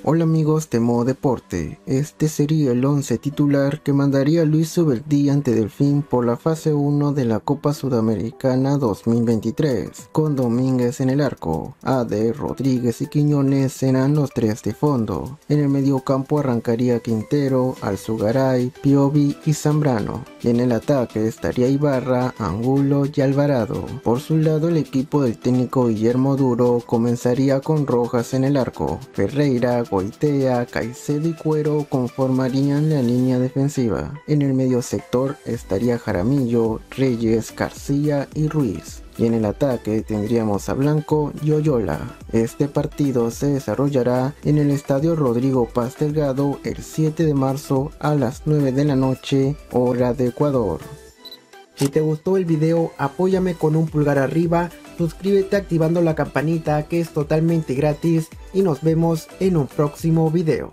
Hola amigos de Modo Deporte, este sería el 11 titular que mandaría Luis Subeldí ante Delfín por la fase 1 de la Copa Sudamericana 2023, con Domínguez en el arco, AD, Rodríguez y Quiñones serán los tres de fondo. En el mediocampo arrancaría Quintero, Alzugaray, Piovi y Zambrano, y en el ataque estaría Ibarra, Angulo y Alvarado. Por su lado, el equipo del técnico Guillermo Duro comenzaría con Rojas en el arco, Ferreira, Goitea, Caicedo y Cuero conformarían la línea defensiva. En el medio sector estaría Jaramillo, Reyes, García y Ruiz. Y en el ataque tendríamos a Blanco y Oyola. Este partido se desarrollará en el Estadio Rodrigo Paz Delgado el 7 de marzo a las 9 de la noche, hora de Ecuador. Si te gustó el video, apóyame con un pulgar arriba, suscríbete activando la campanita que es totalmente gratis y nos vemos en un próximo video.